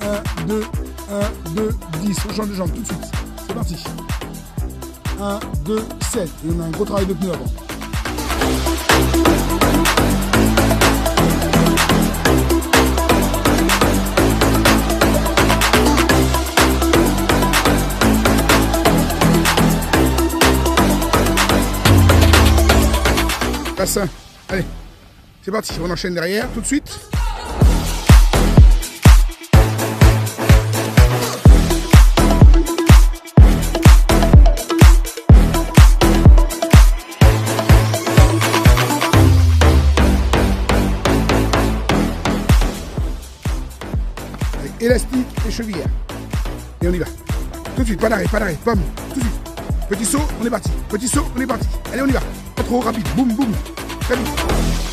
1, 2, 1, 2, 10. On change de jambe tout de suite. C'est parti. 1, 2, 7. Et on a un gros travail de pneu avant. Bassin. Allez, c'est parti. On enchaîne derrière tout de suite. Élastique et chevillère. Et on y va. Tout de suite, pas d'arrêt, pomme, tout de suite. Petit saut, on est parti. Petit saut, on est parti. Allez, on y va. Pas trop rapide. Boum, boum. Très vite.